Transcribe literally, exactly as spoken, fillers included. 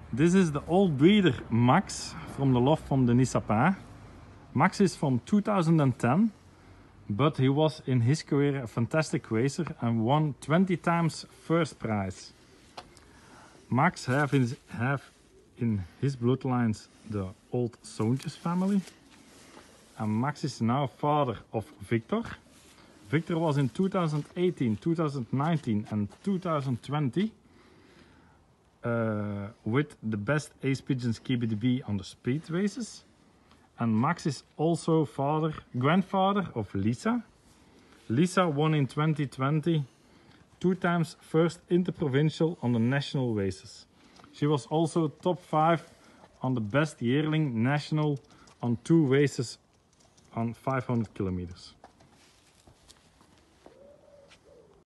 This is the old breeder Max from the loft from Denis Sapin. Max is from two thousand ten, but he was in his career a fantastic racer and won twenty times first prize. Max have in, have in his bloodlines the old Soontjes family. And Max is now father of Victor. Victor was in two thousand eighteen, two thousand nineteen and two thousand twenty uh, with the best Ace Pigeons K B D B on the speed races. And Max is also father, grandfather of Lisa. Lisa won in twenty twenty two times first interprovincial on the national races. She was also top five on the best yearling national on two races on five hundred kilometers.